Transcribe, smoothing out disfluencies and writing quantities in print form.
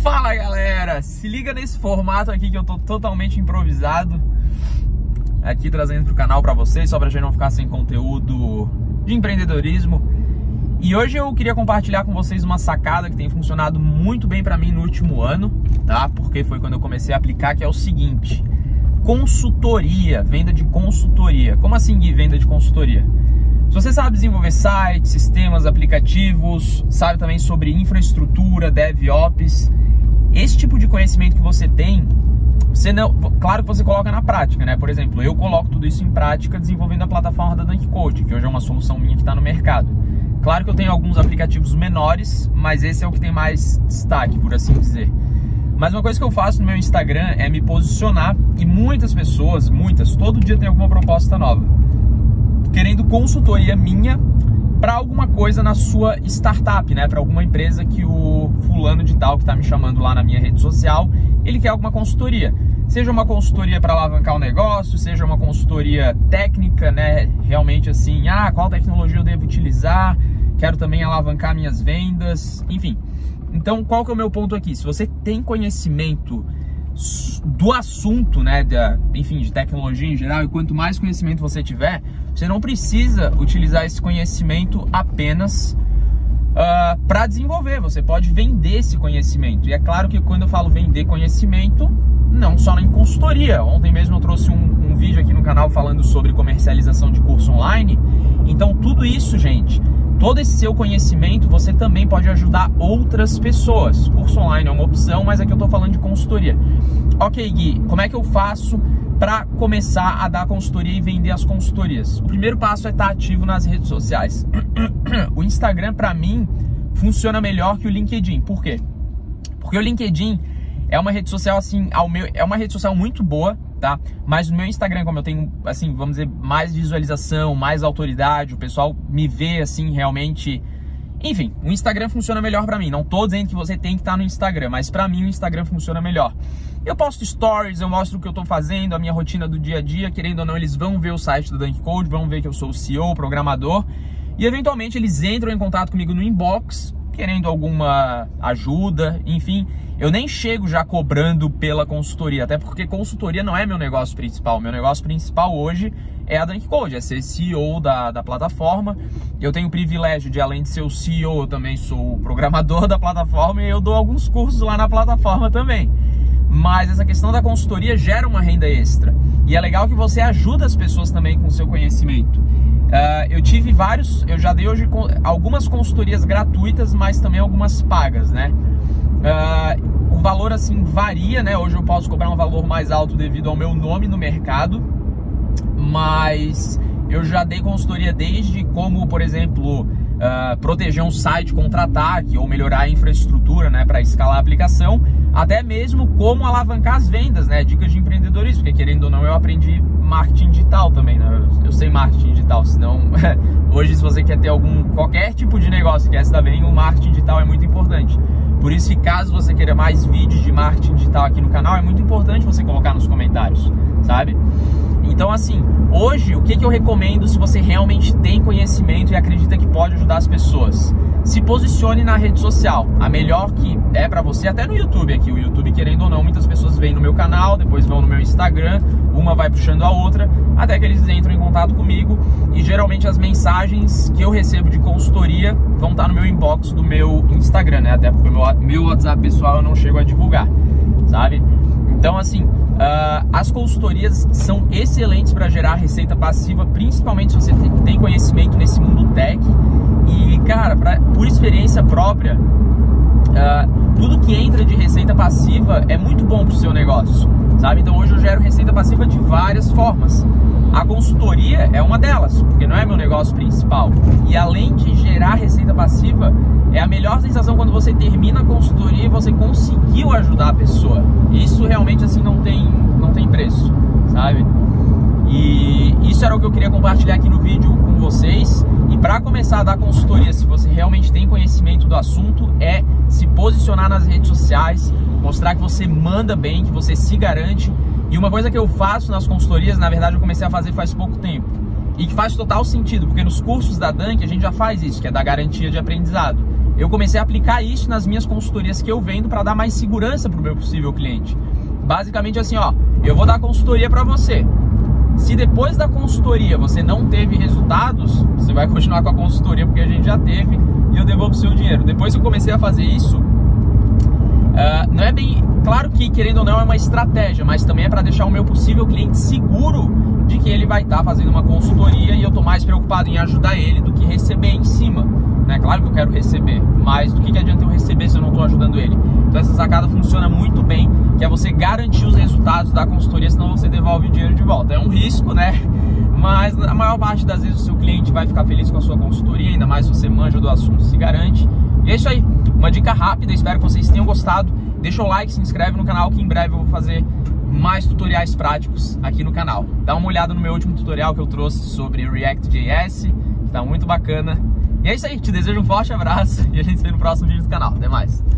Fala galera, se liga nesse formato aqui que eu tô totalmente improvisado aqui trazendo pro canal pra vocês, só pra gente não ficar sem conteúdo de empreendedorismo. E hoje eu queria compartilhar com vocês uma sacada que tem funcionado muito bem pra mim no último ano, tá? Porque foi quando eu comecei a aplicar, que é o seguinte: consultoria, venda de consultoria. Como assim, Gui, venda de consultoria? Se você sabe desenvolver sites, sistemas, aplicativos, sabe também sobre infraestrutura, DevOps, esse tipo de conhecimento que você tem, claro que você coloca na prática, né? Por exemplo, eu coloco tudo isso em prática desenvolvendo a plataforma da Dunk Code, que hoje é uma solução minha que está no mercado. Claro que eu tenho alguns aplicativos menores, mas esse é o que tem mais destaque, por assim dizer. Mas uma coisa que eu faço no meu Instagram é me posicionar, e muitas pessoas, todo dia tem alguma proposta nova, querendo consultoria minha para alguma coisa na sua startup, né? Para alguma empresa que o fulano de tal que está me chamando lá na minha rede social, ele quer alguma consultoria. Seja uma consultoria para alavancar o negócio, seja uma consultoria técnica, né? Realmente assim, qual tecnologia eu devo utilizar? Quero também alavancar minhas vendas, enfim. Então, qual que é o meu ponto aqui? Se você tem conhecimento do assunto, né, de tecnologia em geral, e quanto mais conhecimento você tiver, você não precisa utilizar esse conhecimento apenas para desenvolver. Você pode vender esse conhecimento. E é claro que quando eu falo vender conhecimento, não só em consultoria. Ontem mesmo eu trouxe um vídeo aqui no canal falando sobre comercialização de curso online. Então tudo isso, gente, todo esse seu conhecimento, você também pode ajudar outras pessoas. Curso online é uma opção, mas aqui eu tô falando de consultoria. Ok, Gui, como é que eu faço para começar a dar consultoria e vender as consultorias? O primeiro passo é estar ativo nas redes sociais. O Instagram, para mim, funciona melhor que o LinkedIn. Por quê? Porque o LinkedIn é uma rede social, assim, é uma rede social muito boa, tá? Mas no meu Instagram, como eu tenho, assim, vamos dizer, mais visualização, mais autoridade, o pessoal me vê, assim, realmente. Enfim, o Instagram funciona melhor pra mim. Não tô dizendo que você tem que estar no Instagram, mas pra mim o Instagram funciona melhor. Eu posto stories, eu mostro o que eu tô fazendo, a minha rotina do dia a dia. Querendo ou não, eles vão ver o site do Dunk Code, vão ver que eu sou o CEO, programador. E eventualmente eles entram em contato comigo no inbox, querendo alguma ajuda, enfim. Eu nem chego já cobrando pela consultoria, até porque consultoria não é meu negócio principal. Meu negócio principal hoje é a Dunk Code, é ser CEO da plataforma. Eu tenho o privilégio de, além de ser o CEO, eu também sou o programador da plataforma e eu dou alguns cursos lá na plataforma também. Mas essa questão da consultoria gera uma renda extra. E é legal que você ajuda as pessoas também com o seu conhecimento. Eu já dei hoje algumas consultorias gratuitas, mas também algumas pagas, né? O valor, assim, varia, né? Hoje eu posso cobrar um valor mais alto devido ao meu nome no mercado, mas eu já dei consultoria desde como, por exemplo, proteger um site contra ataque ou melhorar a infraestrutura, né, para escalar a aplicação, até mesmo como alavancar as vendas, né? Dicas de empreendedorismo, porque querendo ou não eu aprendi marketing digital também, né? Eu sei marketing digital, senão hoje se você quer ter qualquer tipo de negócio que essa bem, o marketing digital é muito importante. Por isso que caso você queira mais vídeos de marketing digital aqui no canal, é muito importante você colocar nos comentários, sabe? Então, assim, hoje o que eu recomendo se você realmente tem conhecimento e acredita que pode ajudar as pessoas? Se posicione na rede social. A melhor que é pra você, até no YouTube aqui. O YouTube, querendo ou não, muitas pessoas vêm no meu canal, depois vão no meu Instagram, uma vai puxando a outra, até que eles entram em contato comigo. E geralmente as mensagens que eu recebo de consultoria vão estar no meu inbox do meu Instagram, né? Até porque o meu WhatsApp pessoal eu não chego a divulgar, sabe? Então, assim, as consultorias são excelentes para gerar receita passiva, principalmente se você tem conhecimento nesse mundo tech. E, cara, por experiência própria, tudo que entra de receita passiva é muito bom pro seu negócio, sabe? Então hoje eu gero receita passiva de várias formas. A consultoria é uma delas, porque não é meu negócio principal. E além de gerar receita passiva, é a melhor sensação quando você termina a consultoria e você conseguiu ajudar a pessoa. Isso realmente, assim, não tem preço, sabe? E isso era o que eu queria compartilhar aqui no vídeo com vocês. E para começar a dar consultoria, se você realmente tem conhecimento do assunto, é se posicionar nas redes sociais, mostrar que você manda bem, que você se garante. E uma coisa que eu faço nas consultorias, na verdade eu comecei a fazer faz pouco tempo, e que faz total sentido, porque nos cursos da Dunk a gente já faz isso, que é dar garantia de aprendizado. eu comecei a aplicar isso nas minhas consultorias que eu vendo para dar mais segurança para o meu possível cliente. Basicamente assim, ó, eu vou dar consultoria para você. Se depois da consultoria você não teve resultados, você vai continuar com a consultoria porque a gente já teve e eu devolvo o seu dinheiro. Depois que eu comecei a fazer isso, não é bem... Claro que, querendo ou não, é uma estratégia, mas também é para deixar o meu possível cliente seguro de que ele vai estar fazendo uma consultoria e eu tô mais preocupado em ajudar ele do que receber em cima, né? Claro que eu quero receber, mas do que adianta eu receber se eu não tô ajudando ele? Então essa sacada funciona muito bem, que é você garantir os resultados da consultoria, senão você devolve o dinheiro de volta. É um risco, né? Mas a maior parte das vezes o seu cliente vai ficar feliz com a sua consultoria, ainda mais se você manja do assunto, se garante. E é isso aí, uma dica rápida, espero que vocês tenham gostado. Deixa o like, se inscreve no canal que em breve eu vou fazer mais tutoriais práticos aqui no canal. Dá uma olhada no meu último tutorial que eu trouxe sobre React.js, que tá muito bacana. E é isso aí, te desejo um forte abraço e a gente se vê no próximo vídeo do canal. Até mais!